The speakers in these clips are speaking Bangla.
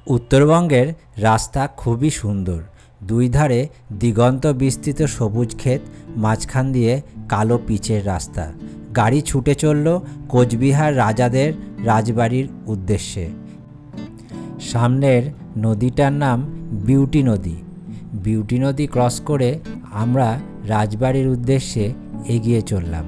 উত্তরবঙ্গের রাস্তা খুবই সুন্দর। দুই ধারে দিগন্ত বিস্তৃত সবুজ ক্ষেত, মাঝখান দিয়ে কালো পিচের রাস্তা। গাড়ি ছুটে চলল কোচবিহার রাজাদের রাজবাড়ির উদ্দেশ্যে। সামনের নদীটার নাম বিউটি নদী। বিউটি নদী ক্রস করে আমরা রাজবাড়ির উদ্দেশ্যে এগিয়ে চললাম।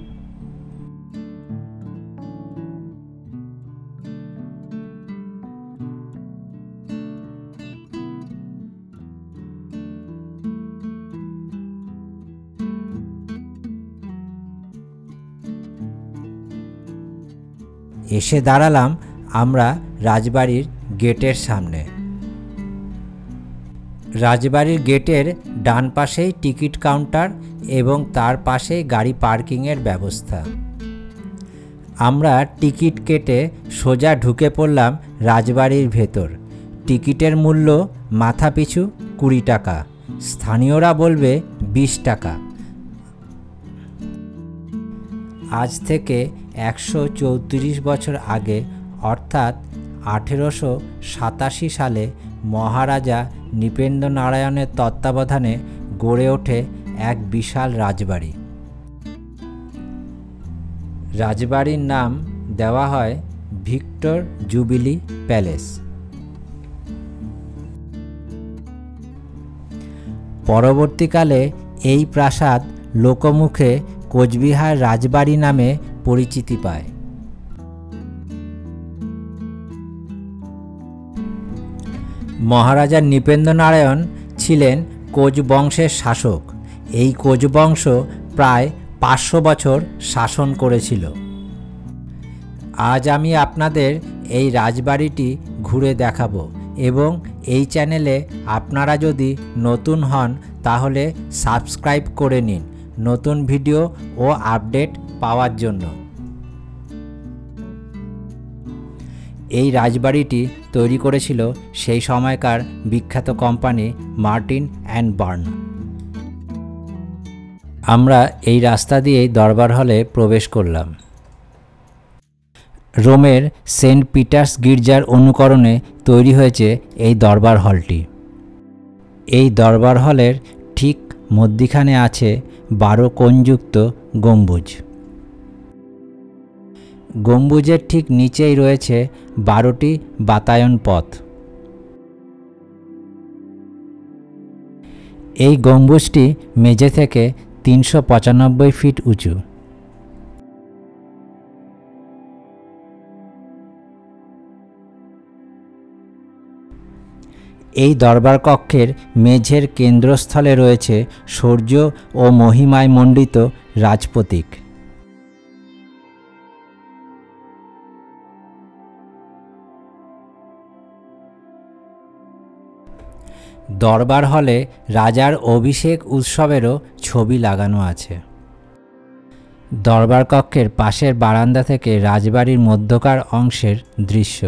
এসে দাঁড়ালাম আমরা রাজবাড়ির গেটের সামনে। রাজবাড়ির গেটের ডান পাশেই টিকিট কাউন্টার এবং তার পাশেই গাড়ি পার্কিংয়ের ব্যবস্থা। আমরা টিকিট কেটে সোজা ঢুকে পড়লাম রাজবাড়ির ভেতর। টিকিটের মূল্য মাথাপিছু 20 টাকা, স্থানীয়রা বলবে 20 টাকা। আজ থেকে 134 বছর আগে অর্থাৎ 1887 সালে মহারাজা নৃপেন্দ্র নারায়ণের তত্ত্বাবধানে গড়ে ওঠে এক বিশাল রাজবাড়ি। রাজবাড়ির নাম দেওয়া হয় ভিক্টর জুবিলি প্যালেস। পরবর্তীকালে এই প্রাসাদ লোকমুখে কোচবিহার রাজবাড়ি নামে পরিচিতি পায়। মহারাজা নৃপেন্দ্র নারায়ণ ছিলেন কোচ বংশের শাসক। এই কোচ বংশ প্রায় 500 বছর শাসন করেছিল। আজ আমি আপনাদের এই রাজবাড়িটি ঘুরে দেখাবো এবং এই চ্যানেলে আপনারা যদি নতুন হন তাহলে সাবস্ক্রাইব করে নিন নতুন ভিডিও ও আপডেট পাওয়ার জন্য। এই রাজবাড়িটি তৈরি করেছিল সেই সময়কার বিখ্যাত কোম্পানি মার্টিন অ্যান্ড বার্ন। আমরা এই রাস্তা দিয়েই দরবার হলে প্রবেশ করলাম। রোমের সেন্ট পিটার্স গির্জার অনুকরণে তৈরি হয়েছে এই দরবার হলটি। এই দরবার হলের ঠিক মধ্যিখানে আছে 12 কোণযুক্ত গম্বুজ। গম্বুজের ঠিক নিচেই রয়েছে 12টি বাতায়ন পথ। এই গম্বুজটি মেঝে থেকে 395 ফিট উঁচু। এই দরবার কক্ষের মেঝের কেন্দ্রস্থলে রয়েছে শৌর্য ও মহিমায় মণ্ডিত রাজপ্রতীক। দরবার হলে রাজার অভিষেক উৎসবেরও ছবি লাগানো আছে। দরবার কক্ষের পাশের বারান্দা থেকে রাজবাড়ির মধ্যকার অংশের দৃশ্য।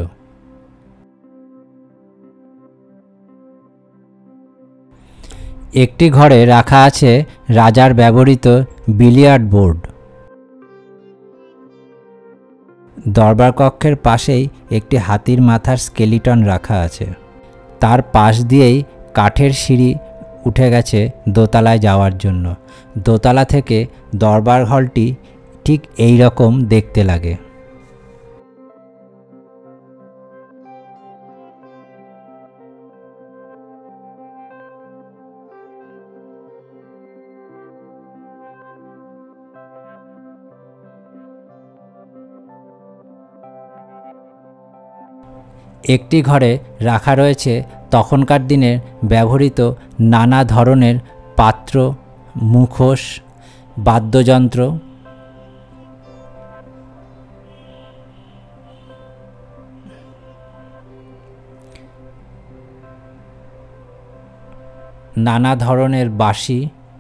একটি ঘরে রাখা আছে রাজার ব্যবহৃত বিলিয়ার্ড বোর্ড। দরবার কক্ষের পাশেই একটি হাতির মাথার স্কেলিটন রাখা আছে। তার পাশ দিয়েই কাঠের সিঁড়ি উঠে গেছে দোতলায় যাওয়ার জন্য। দোতলা থেকে দরবার হলটি ঠিক এই রকম দেখতে লাগে। একটি ঘরে রাখা রয়েছে তখনকার দিনের ব্যবহৃত নানা ধরনের পাত্র, মুখোশ, বাদ্যযন্ত্র। নানা ধরনের বাঁশি,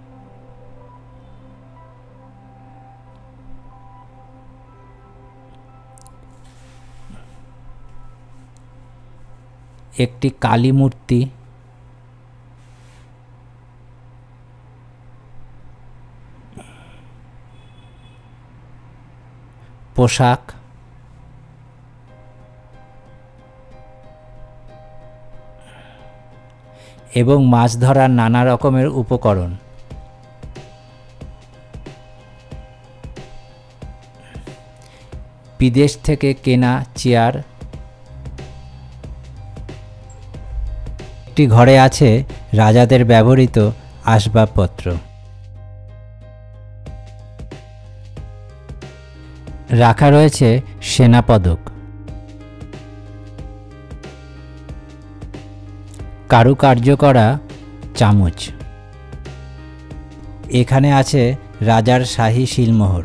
একটি কালী মূর্তি, পোশাক, এবং মাছ ধরার নানা রকমের উপকরণ। বিদেশ থেকে কেনা চেয়ার। একটি ঘরে আছে রাজাদের ব্যবহৃত আসবাবপত্র। রাখা রয়েছে সেনাপদক। কারুকার্য করা চামচ। এখানে আছে রাজার শাহী শিলমোহর।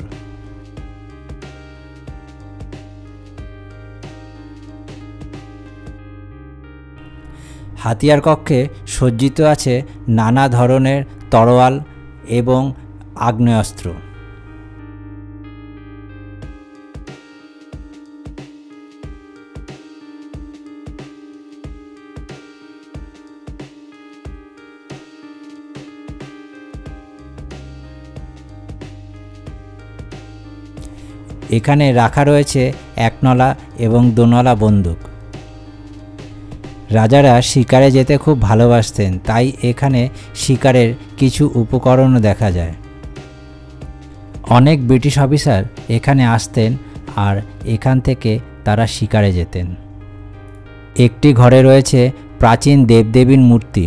হাতিয়ার কক্ষে সজ্জিত আছে নানা ধরনের তরোয়াল এবং আগ্নেয়াস্ত্র। এখানে রাখা রয়েছে একনলা এবং দোনলা বন্দুক। রাজারা শিকারে যেতে খুব ভালোবাসতেন, তাই এখানে শিকারের কিছু উপকরণও দেখা যায়। অনেক ব্রিটিশ অফিসার এখানে আসতেন আর এখান থেকে তারা শিকারে যেতেন। একটি ঘরে রয়েছে প্রাচীন দেবদেবীর মূর্তি।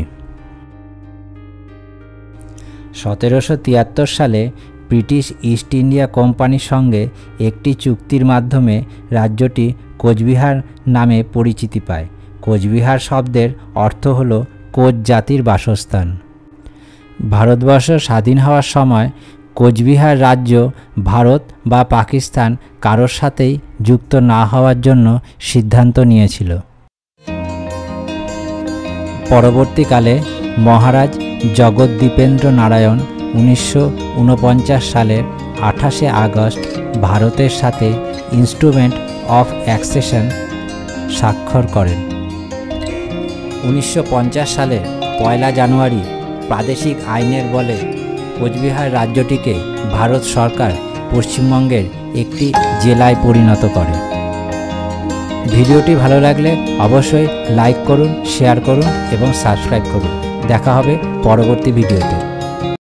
1773 সালে ব্রিটিশ ইস্ট ইন্ডিয়া কোম্পানির সঙ্গে একটি চুক্তির মাধ্যমে রাজ্যটি কোচবিহার নামে পরিচিতি পায়। কোচবিহার শব্দের অর্থ হল কোচ জাতির বাসস্থান। ভারতবর্ষ স্বাধীন হওয়ার সময় কোচবিহার রাজ্য ভারত বা পাকিস্তান কারোর সাথেই যুক্ত না হওয়ার জন্য সিদ্ধান্ত নিয়েছিল। পরবর্তীকালে মহারাজ জগদ্দীপেন্দ্র নারায়ণ 1949 সালের 28শে আগস্ট ভারতের সাথে ইনস্ট্রুমেন্ট অফ অ্যাক্সেশন স্বাক্ষর করেন। 1950 সালের 1 জানুয়ারি প্রাদেশিক আইনের বলে কোচবিহার রাজ্যটিকে ভারত সরকার পশ্চিমবঙ্গের একটি জেলায় পরিণত করে। ভিডিওটি ভালো লাগলে অবশ্যই লাইক করুন, শেয়ার করুন এবং সাবস্ক্রাইব করুন। দেখা হবে পরবর্তী ভিডিওতে।